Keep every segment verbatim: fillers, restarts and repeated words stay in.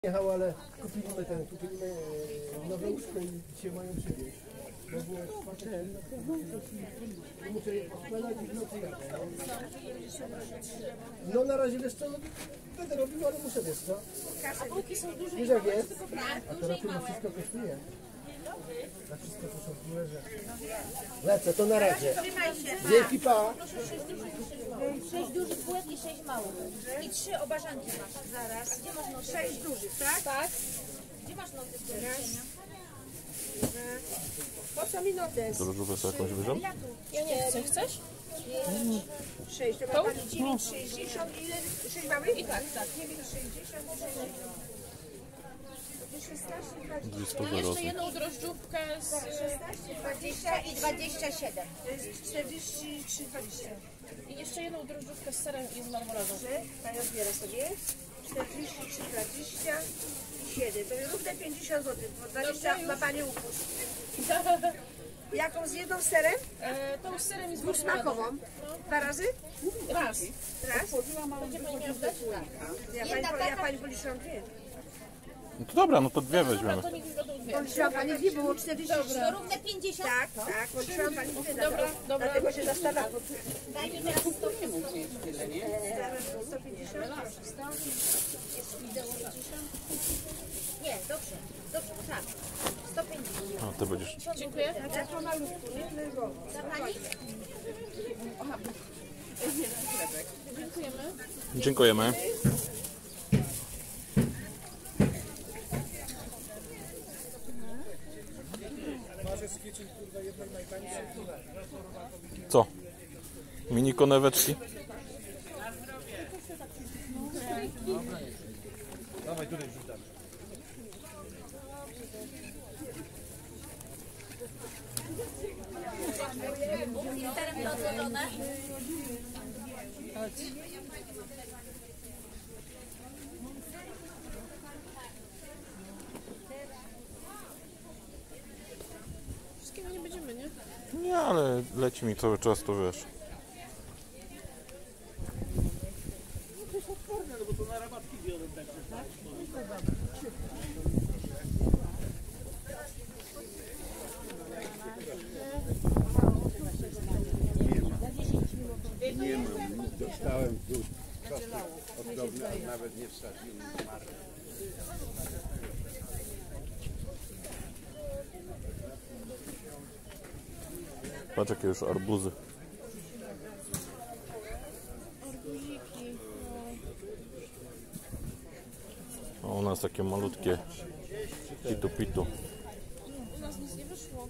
Jechał, ale kupiliśmy ten, kupiliśmy nowe łóżko i dzisiaj mają przywieźć. Bo było ten, muszę je poskładać i w nocy jadę. No na razie wiesz co, będę robił, ale muszę wiesz co. A półki są duże. Wiesz jak jest? A to raczej wszystko kosztuje. Na wszystko to są duże, że... Lecę, to na razie. Dzięki pa. Sześć dużych półek i sześć małych. I trzy obażanki masz. Zaraz. Gdzie masz noty? Sześć dużych, tak? Tak. Gdzie masz noty? Po co mi notes? Drożdżówkę sobie jakąś wyrząd? Ja nie chcę. Chcesz? sześć, to ma pani dziewięć sześćdziesiąt, ile? sześć mamy? I tak, tak. dziewięć sześćdziesiąt, Dwustu Jeszcze wyrosły. jedną drożdżówkę z... szesnaście, dwadzieścia i dwadzieścia siedem. To jest czterdzieści trzy, dwadzieścia. I jeszcze jedną drożdżówkę z serem i z marmoladą. Pani odbiera sobie. czterdzieści trzy, dwadzieścia siedem. To jest równe pięćdziesiąt złotych, bo dwadzieścia ma pani upust. Jaką z jedną serem? E, tą z serem i z marmoladą. Smakową. Dwa razy? Raz. Raz? Będzie pani miała wdać? Ja pani, ja pani policzyłam dwie. No to dobra, no to dwie Dobra, weźmiemy. to niech mi będą dwie. Policzyłam pani dwie, było czterdzieści trzy. Dobra. Równe pięćdziesiąt? Tak, tak, policzyłam pani dwie. Dobra, dlatego- dobra. Dlatego się zastanawiam. Daj mi teraz sto pięćdziesiąt. sto pięćdziesiąt? Nie, dobrze. Dobrze, bo tak. sto pięćdziesiąt. A ty będziesz. Dziękuję. Ja po malutku, nie? Za pani? Dziękujemy. Dziękujemy. Co? Mini koneweczki? Dawaj tutaj wrzucam. Serem dodzone. Wszystkiego nie będziemy, nie? Nie, ale leci mi cały czas, to wiesz. Nie mam, dostałem tu ozdobne, a nawet nie wsadziłem. Patrz jakie już arbuzy. A u nas takie malutkie pitu pitu. U nas nic nie wyszło.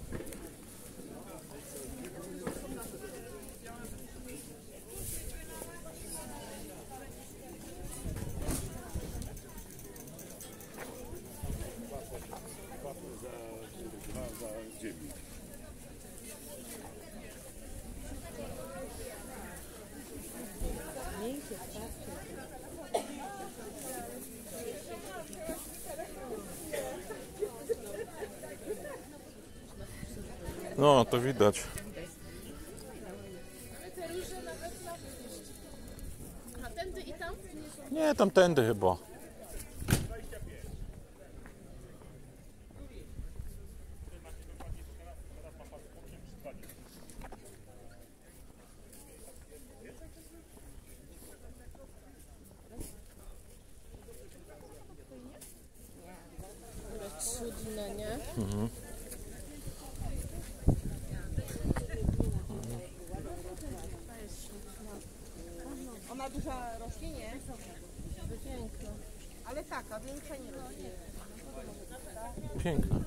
No, to widać. Te róże nawet na A tędy i tam? Nie, tamtędy chyba. Cudne, nie? Mhm. Ona duża rośnie, nie? Piękne. Ale taka, większa nie rośnie. Piękne.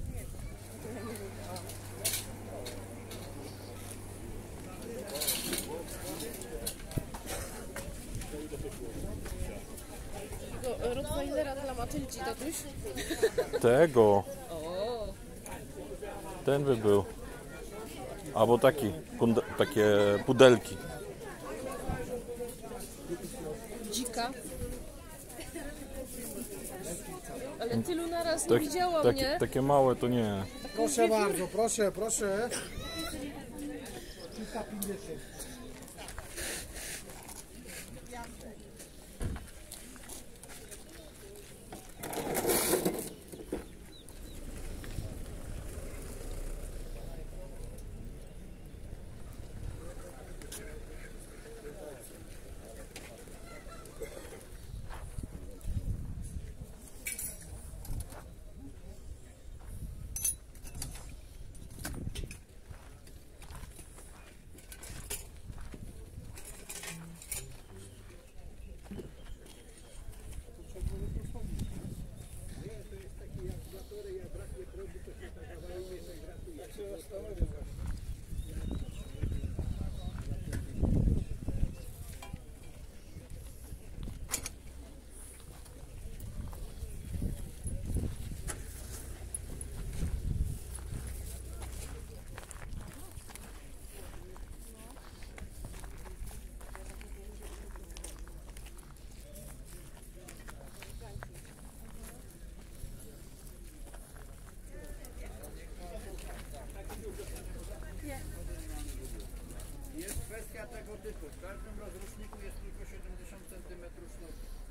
Tego Rottweilera dla Matylci, tatuś. Tego. Ten by był. Albo taki, kunde, takie pudelki. Dzika. Ale tylu naraz nie Tak, widziałam, takie, nie? takie małe to nie. Proszę bardzo, proszę, proszę. Kilka pięćdziesiąt.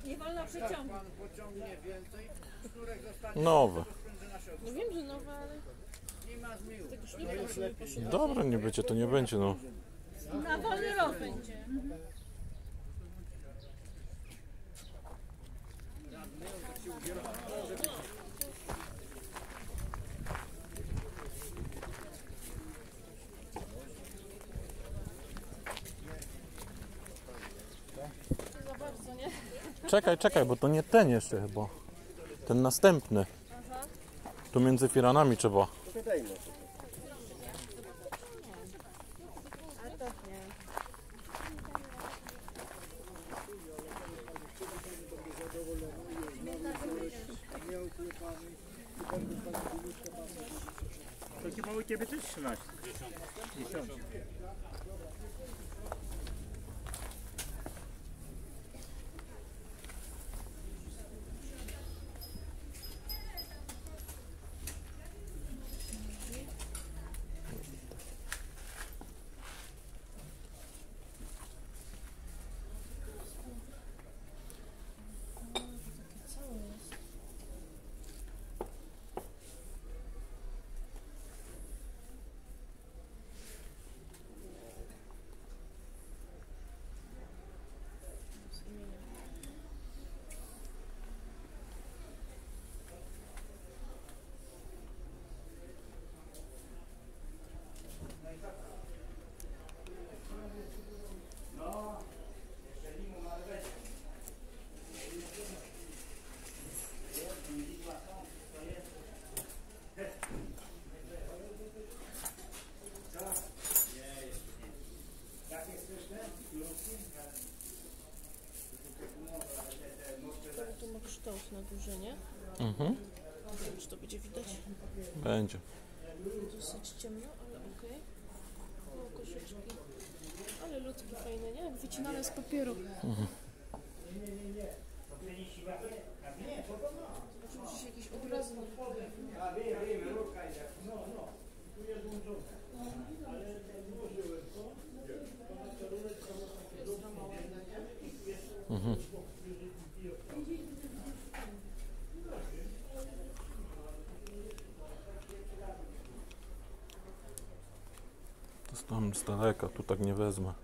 Nie wolno przeciągnąć. Pan pociągnie więcej, sznurek zostanie. Nowe. No wiem, że nowe, ale Nie ma zmiłu. Dobra, nie będzie, to nie będzie, no. na wolny rok będzie. Za bardzo, nie? Czekaj, czekaj, bo to nie ten jeszcze chyba. Ten następny. Tu między firanami trzeba. Takie małe ciebie też trzynaście. dziesięć. Tu ma kształt na górze, nie? Mhm. Nie wiem, czy to będzie widać. Będzie. Dosyć ciemno, ale okej. O, koszyczki. Ale ludzkie fajne, nie? Wycinane z papieru. Mhm. Zobaczymy, czy się jakieś obrazy nie pojawią. Mhm. To jest tam z daleka, tu tak nie wezmę.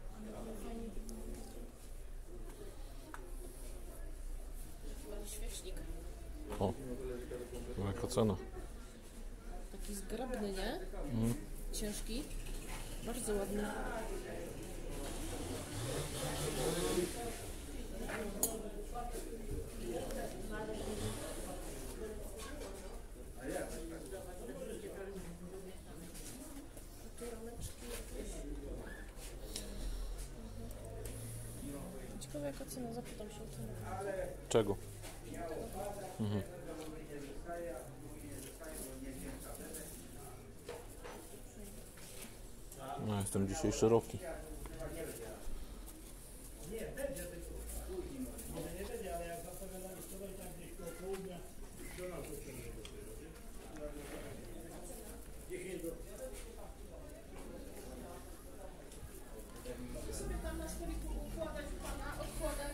Świecznik. O, jaka cena. Taki zgrabny, nie? Mhm. Ciężki. Bardzo ładny. Ciekawe jaka cena, zapytam się o cenę. Czego? Mhm. No, jestem dzisiaj szeroki. Sobie tam na stoliku układać pana, odkładać.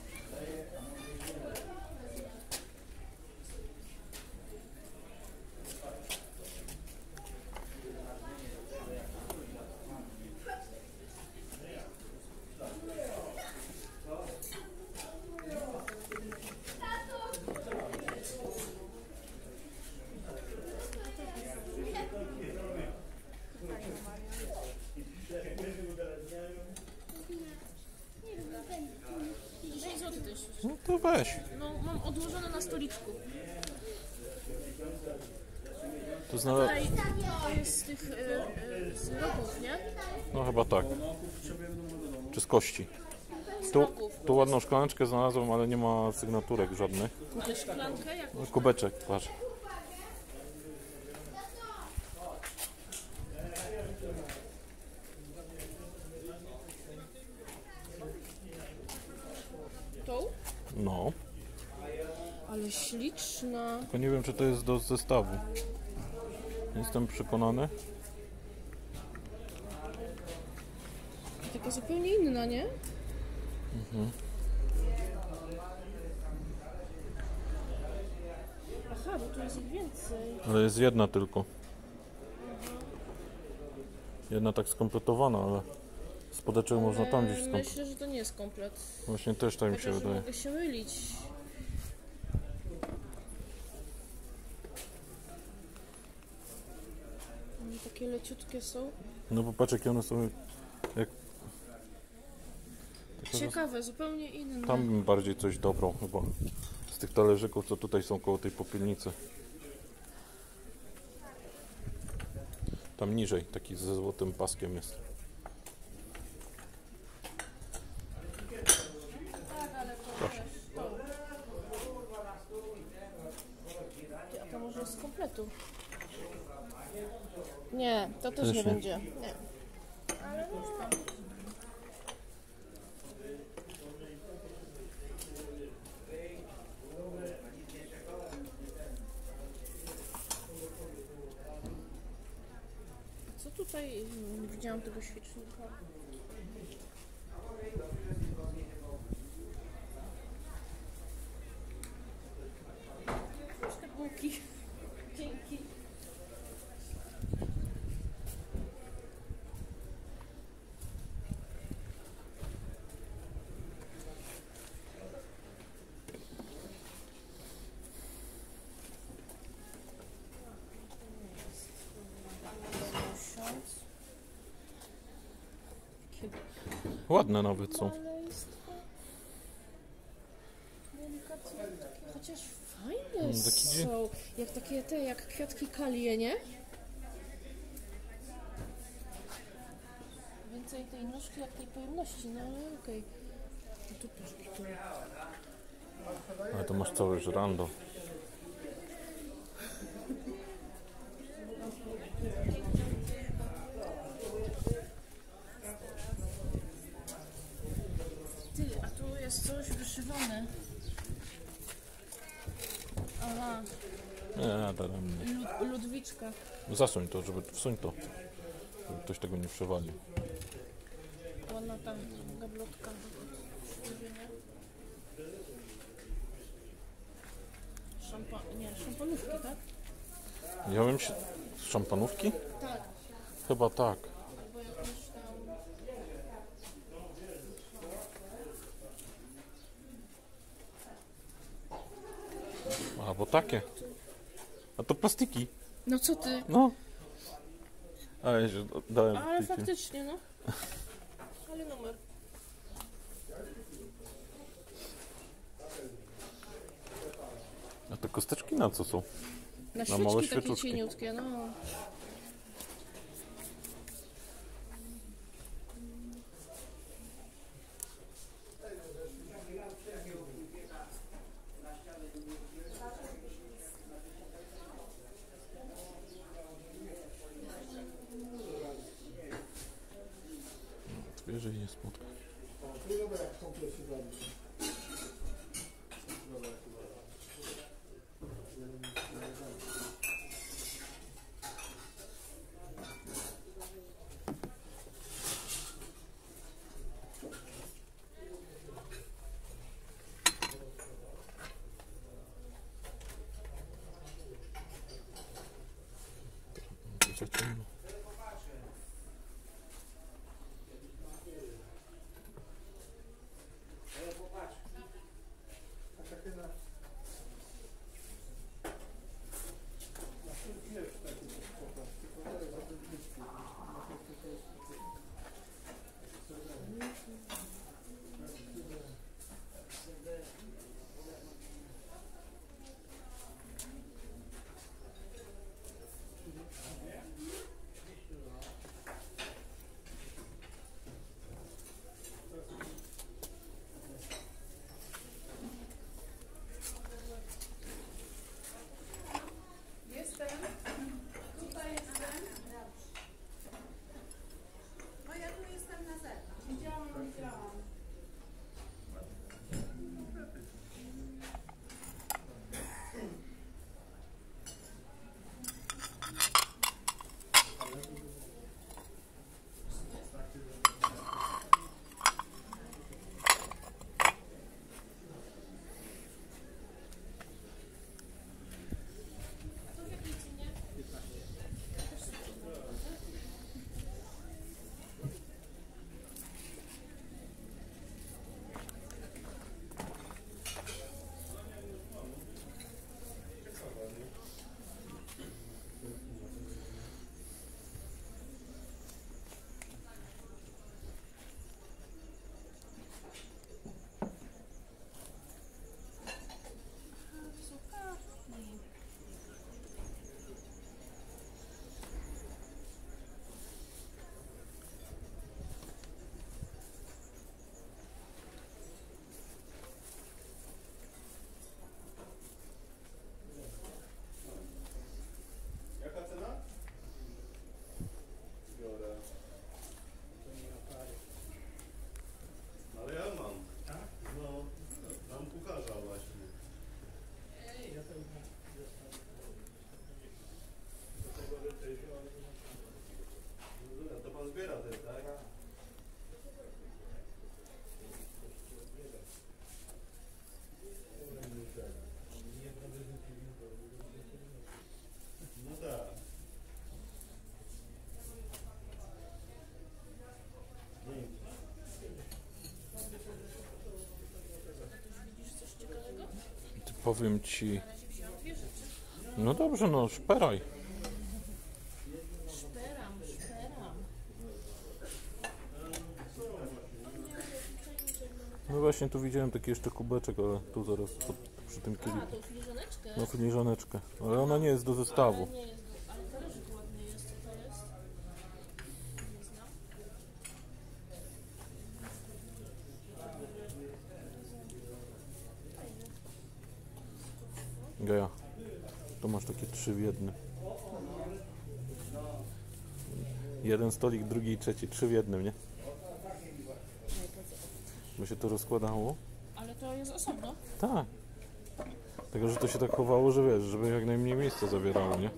dziesięć złotych też. No to weź. No, mam odłożone na stoliczku. To znalazł. Tutaj to jest z tych y, y, z rogów, nie? No chyba tak. Czy z kości. Z Tu, rogów. tu ładną szklaneczkę znalazłem, ale nie ma sygnaturek żadnych. Kupię szklankę, jak No, kubeczek, patrz. tą? No. Ale śliczna. Tylko nie wiem, czy to jest do zestawu. Nie jestem przekonany. Taka zupełnie inna, nie? Mhm. Aha, bo tu jest ich więcej. Ale jest jedna tylko. Jedna tak skompletowana, ale spodeczek można tam gdzieś Ale skompletować. myślę, że to nie jest komplet. Właśnie też tak mi się Chociaż wydaje. mogę się mylić. One takie leciutkie są. No bo patrz, jakie one są. Jak... Ciekawe, zupełnie inne. Tam bym bardziej coś dobrał chyba. Z tych talerzyków, co tutaj są koło tej popielnicy. Tam niżej, taki ze złotym paskiem jest. Proszę. A to może jest z kompletu. Nie, to też Też nie nie. będzie. Nie. Ale no. Co tutaj? Nie widziałam tego świecznika. Te bułki. Dzięki. Ładne nawet są. Maleństwo. Delikatnie takie, chociaż fajne Mm, taki dzie- są. Jak takie te, jak kwiatki kalie, nie? Więcej tej nóżki jak tej pojemności, no ale okej. No tu patrz, tu. Ale to masz całe żrando. Ty, a tu jest coś wyszywane. Aha, Nie, darem nie. Lud Ludwiczka. Zasuń to, żeby wsuń to. Żeby ktoś tego nie przewalił. Ładna tam gablotka. Szampa... nie, szampanówki, tak? Ja wiem się... Z szampanówki? Tak. Chyba tak. Albo jakąś tam... A, bo takie. A to plastiki. No co ty? No. A ja się dałem. Ale plastiki. faktycznie, no. Ale numer. A te kosteczki na co są? Na Na małe świeczki takie świeczuszki. cieniutkie, no. Zwierzę nie spotkać. Tu dobra, jak komplet się zabić. Za ciemno. Powiem ci... Na razie wzięłam dwie rzeczy. No dobrze, no szperaj. Szperam, szperam. No właśnie tu widziałem taki jeszcze kubeczek, ale tu zaraz pod, przy tym A, kielichu. tą filiżaneczkę. No filiżaneczkę, ale ona nie jest do zestawu. Nie jest, do- ale talerzyk ładny jest. Co to jest? Nie znam. Geja, tu masz takie trzy w jednym. Jeden stolik, drugi i trzeci, trzy w jednym, nie? By się to rozkładało? Ale to jest osobno. Tak. Tylko, że to się tak chowało, że wiesz, żeby jak najmniej miejsca zabierało, nie?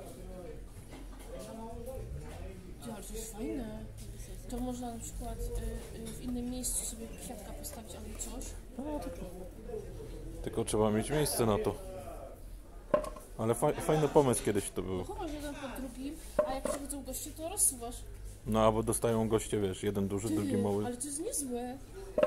Ty, ale to jest fajne. To można na przykład y, y, w innym miejscu sobie kwiatka postawić albo coś. No, tylko, tylko trzeba mieć miejsce na to. Ale fa fajny pomysł kiedyś to był. Chowasz jeden pod drugim, a jak przychodzą goście, to rozsuwasz. No albo dostają goście, wiesz, jeden duży, Ty, drugi mały. ale to jest niezłe.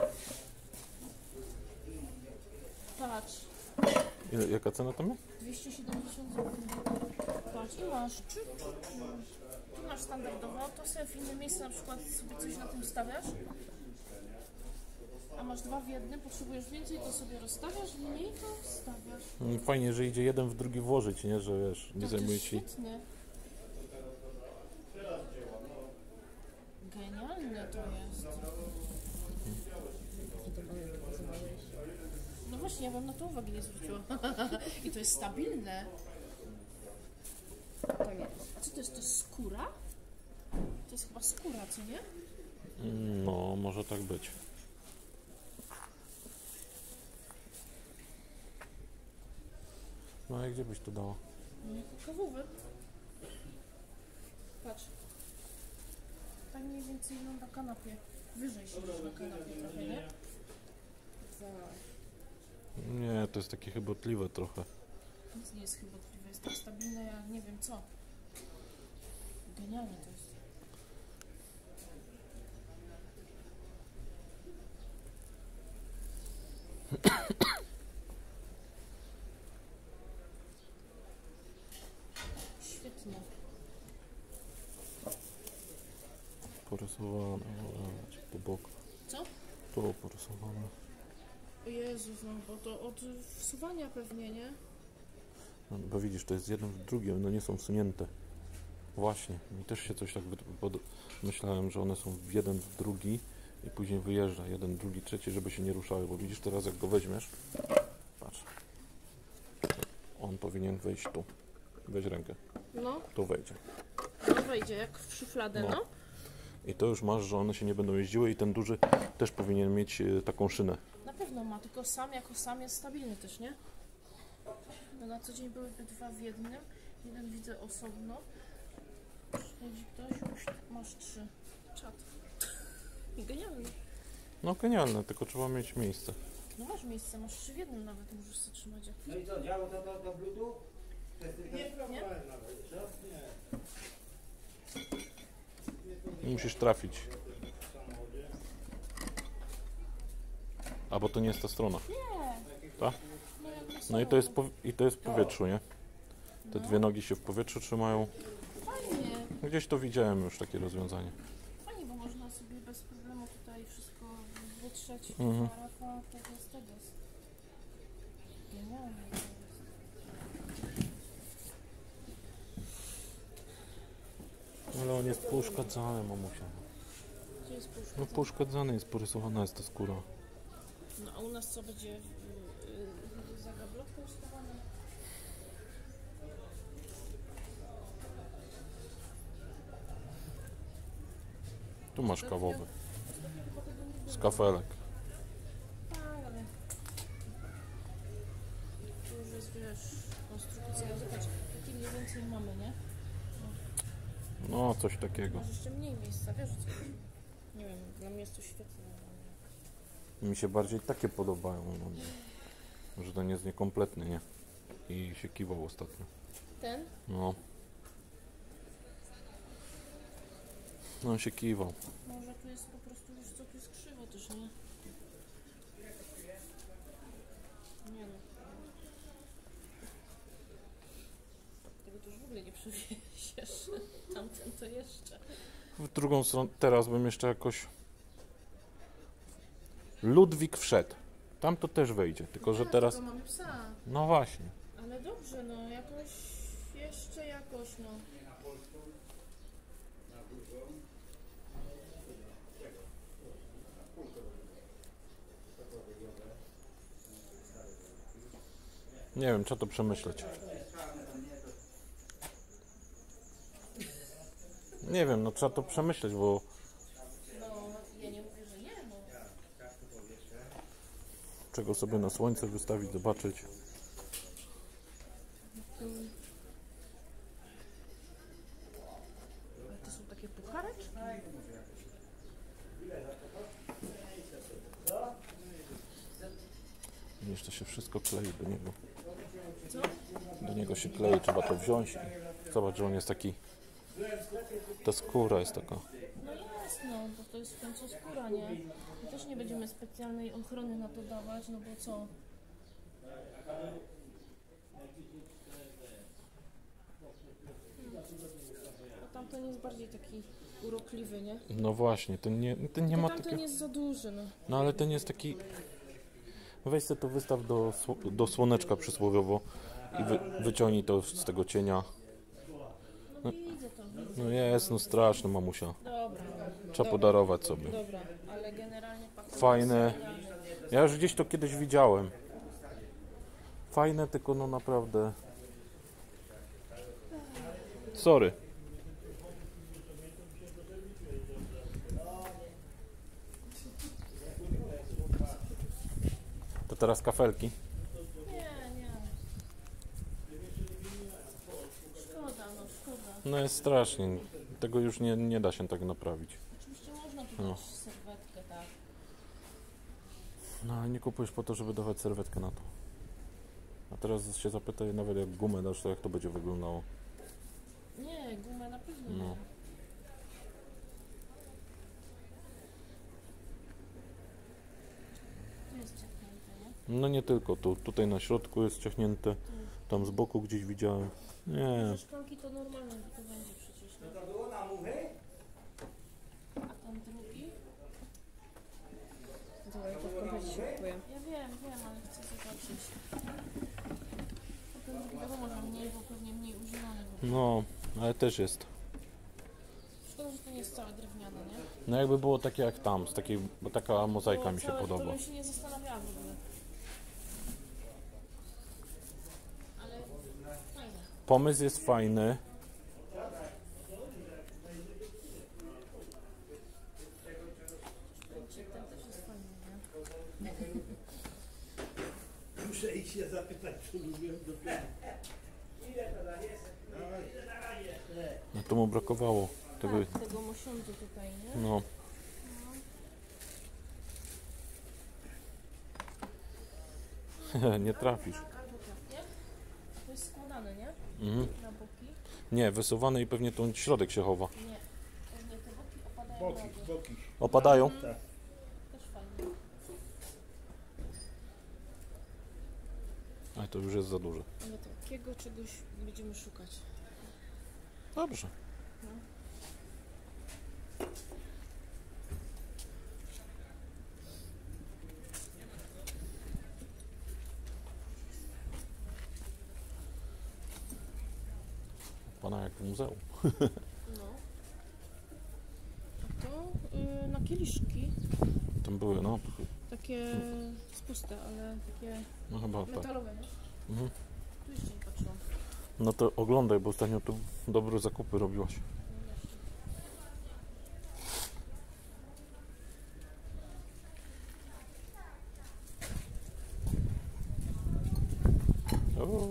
Patrz, Ile, jaka cena tam jest? dwieście siedemdziesiąt złotych. Patrz, i masz. Czu, czu, czu. Tu masz standardowo, to sobie w innym miejscu na przykład sobie coś na tym stawiasz. A masz dwa w jednym, potrzebujesz więcej, to sobie rozstawiasz, mniej to stawiasz. Mm, Fajnie, że idzie jeden w drugi włożyć, nie? Że wiesz, nie To zajmuje jest ci... świetne. Genialne to jest. No właśnie, ja bym na to uwagi nie zwróciła. I to jest stabilne. A co to jest? To jest skóra? To jest chyba skóra, co nie? Mm, No, może tak być. No i gdzie byś to dała? Kawówy. Patrz. Tak mniej więcej na kanapie. Wyżej siedzisz na kanapie trochę, nie? Nie, to jest takie chybotliwe trochę. Nic nie jest chybotliwe, jest tak stabilne, ja nie wiem co. Genialne to jest. Świetnie. Porysowane, ale po boku. Co? Tu porysowane. O Jezus, no bo to od wsuwania pewnie, nie? No, bo widzisz, to jest jeden w drugim, no nie są wsunięte. Właśnie, mi też się coś tak wy- pod... myślałem, że one są w jeden w drugi i później wyjeżdża jeden, drugi, trzeci, żeby się nie ruszały, bo widzisz teraz jak go weźmiesz, patrz, on powinien wejść tu, weź rękę, No, tu wejdzie. no wejdzie jak w szufladę, No. no. I to już masz, że one się nie będą jeździły i ten duży też powinien mieć e, taką szynę. Na pewno ma, tylko sam jako sam jest stabilny też, nie? No na co dzień byłyby dwa w jednym, jeden widzę osobno. Jeśli ktoś, już masz trzy. Czad. Genialny. No genialne, tylko trzeba mieć miejsce. No masz miejsce, masz trzy w jednym nawet, możesz sobie trzymać. jak- No i co, działo to, to, to Bluetooth? Nie Nie? próbowałem nawet, co? Nie. Musisz trafić. A bo to nie jest ta strona. Nie. Tak? No, jak na No i samochód. to jest, po, i to jest w powietrzu, nie? Te dwie nogi się w powietrzu trzymają. Fajnie. Gdzieś to widziałem już takie rozwiązanie. Fajnie, bo można sobie bez problemu tutaj wszystko wytrzeć. Mhm. Parafa, tego jest, tego jest. Genialne to jest. Ale on jest pouszkadzany, mamusia. Gdzie jest puszka? No pouszkadzany jest, porysowana jest ta skóra. No a u nas co będzie? Yy, yy, za gablotką schowane? Tu masz kawowy. Z kafelek. Tak, ale tu już jest, wiesz, konstrukcja. Zobacz, jakie mniej więcej mamy, nie? No, coś takiego. Masz jeszcze mniej miejsca, wiesz co? Nie wiem, dla mnie jest to świetne. Mi się bardziej takie podobają. No, że ten jest niekompletny, nie? I się kiwał ostatnio. Ten? No. No on się kiwał. Może tu jest po prostu już co tu jest krzywo też, nie? Nie no. drugą stronę, teraz bym jeszcze jakoś... Ludwik wszedł. Tam to też wejdzie, tylko że Tak, teraz... tylko mamy psa. No właśnie. Ale dobrze, no jakoś, jeszcze jakoś, no. Nie wiem, trzeba to przemyśleć. Nie wiem, no trzeba to przemyśleć, bo No, ja nie mówię, że nie, no. czego sobie na słońce wystawić, zobaczyć. Ale to są takie puchareczki. Jeszcze się wszystko klei do niego. Co? Do niego się klei, trzeba to wziąć. I zobacz, że on jest taki... Ta skóra jest taka... No jest, no, bo to jest w końcu skóra, nie? My też nie będziemy specjalnej ochrony na to dawać, no bo co? A tamten jest bardziej taki urokliwy, nie? No właśnie, ten nie, ten nie ma Tamten takiego... jest za duży, no. No ale ten jest taki... Weź sobie to wystaw do, sło- do słoneczka przysłowiowo i wy, wyciągnij to z tego cienia. No widzę to, widzę. No jest, no straszny, mamusia. Dobra, Trzeba podarować sobie. dobra, ale generalnie pakuję. Fajne. Ja już gdzieś to kiedyś widziałem. Fajne, tylko no naprawdę... Sorry. To teraz kafelki. Nie, nie. Szkoda, no szkoda. No jest strasznie. Tego już nie, nie da się tak naprawić. Oczywiście można tu No. dać serwetkę, tak. No ale nie kupujesz po to, żeby dawać serwetkę na to. A teraz się zapytaj nawet jak gumę dasz, to jak to będzie wyglądało. Nie, gumę na pewno No. nie. Tu jest ciepnięte, nie? No nie tylko tu. Tutaj na środku jest ciachnięte. Tam z boku gdzieś widziałem. Nie. Te szklanki to normalne, bo to będzie przecież. Nie? To było na muchy? A ten drugi? Zobacz, to w komplecie się kupuje. Ja wiem, wiem, ale chcę zobaczyć. A ten drugi wiadomo, że mniej, bo pewnie mniej używany. Bo... No, ale też jest. Szkoda, że to nie jest całe drewniane, nie? No jakby było takie jak tam, z takiej, bo taka mozaika Było mi się całe, podoba. To bym się nie zastanawiała w ogóle. Ale fajne. Pomysł jest fajny. Ten też jest fajny, nie? Muszę iść się zapytać, czy lubię dopiero. No to mu brakowało. Tego, Tak, tego mosiądzu tutaj, nie? no. Nie trafisz. Albo tak, nie? To jest składane, nie? Mhm. Na boki. Nie, wysuwane i pewnie tu środek się chowa. Nie. Pewnie te boki opadają Boki, na dół. boki. Opadają? Też fajnie. Ale to już jest za duże. Ale takiego czegoś będziemy szukać. Dobrze. Pana jak w muzeum. No. A to y, na kieliszki. Tam były, no. Takie spuste, ale takie No chyba tak. metalowe, nie? Mhm. Tu jeszcze nie patrzyłam. No to oglądaj, bo ostatnio tu dobre zakupy robiłaś. O.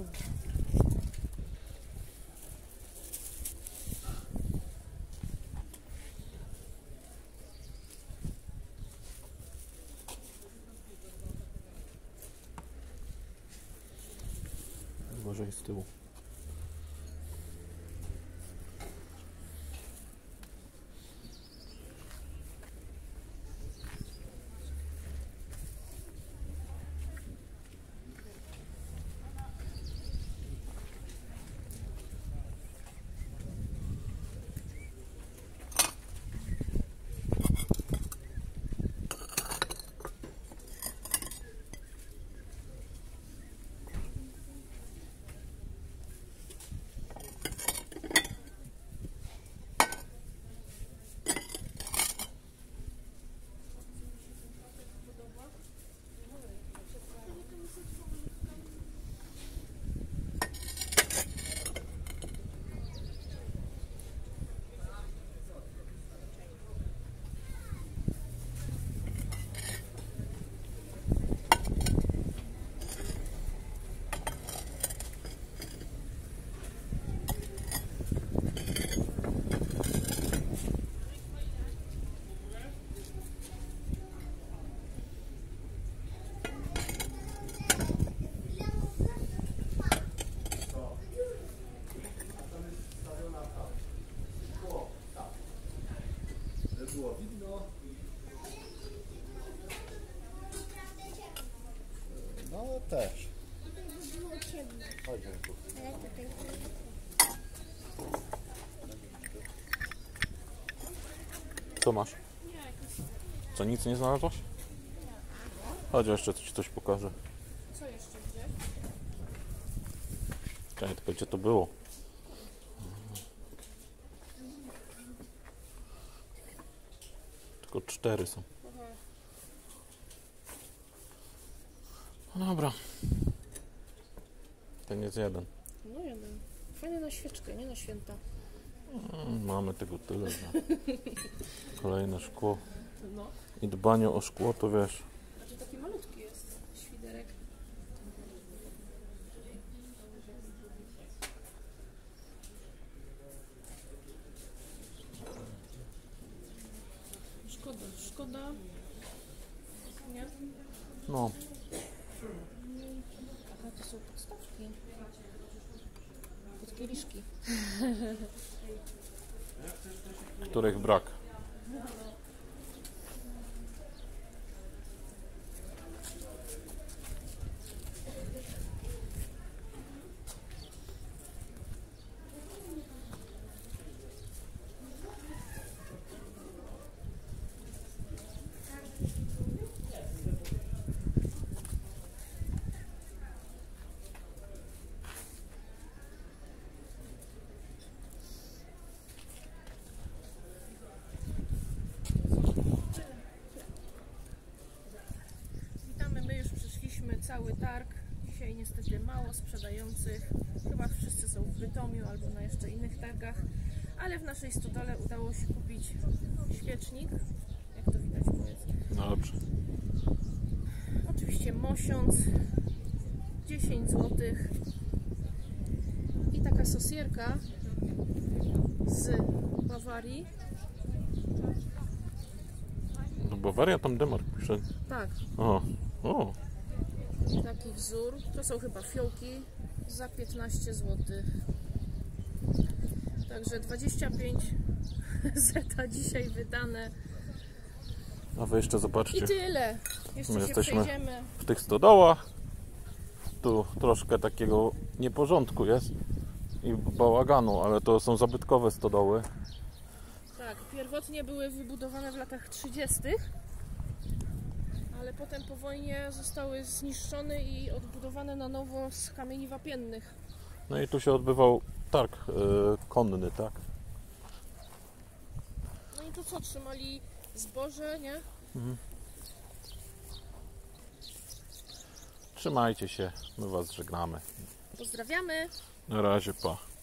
Uważaj z tyłu. To też. Było ciemno. Chodź, Janku. Ale tutaj Co masz? Co, nic nie znalazłaś? Chodź, jeszcze ci coś pokażę. Co jeszcze gdzie? Czekaj, tylko gdzie to było? Tylko cztery są. No dobra. Ten jest jeden. No jeden. Fajny na świeczkę, nie na święta. Mm, Mamy tego tyle. Że... Kolejne szkło. No. I dbanie o szkło to wiesz. Znaczy taki malutki jest świderek. Szkoda, szkoda. Nie? No, Aha, to są podstawki. Pod kieliszki. których brak. Witamy, my już przeszliśmy cały targ. Dzisiaj niestety mało sprzedających. Chyba wszyscy są w Bytomiu albo na jeszcze innych targach. Ale w naszej stodole udało się kupić świecznik. Jak to widać, powiedz. No dobrze. Oczywiście mosiąc. dziesięć złotych. I taka sosierka z Bawarii. No Bawaria tam Demark pisze. Tak, O, o. taki wzór. To są chyba fiołki za piętnaście złotych. Także dwadzieścia pięć zeta dzisiaj wydane. A wy jeszcze I zobaczcie. tyle. Jeszcze My się jesteśmy- przejdziemy. W tych stodołach tu troszkę takiego nieporządku jest i bałaganu, ale to są zabytkowe stodoły. Tak, pierwotnie były wybudowane w latach trzydziestych, ale potem po wojnie zostały zniszczone i odbudowane na nowo z kamieni wapiennych. No i tu się odbywał targ e, konny, tak? No i tu co, trzymali zboże, nie? Trzymajcie się, my was żegnamy. Pozdrawiamy! Na razie, pa.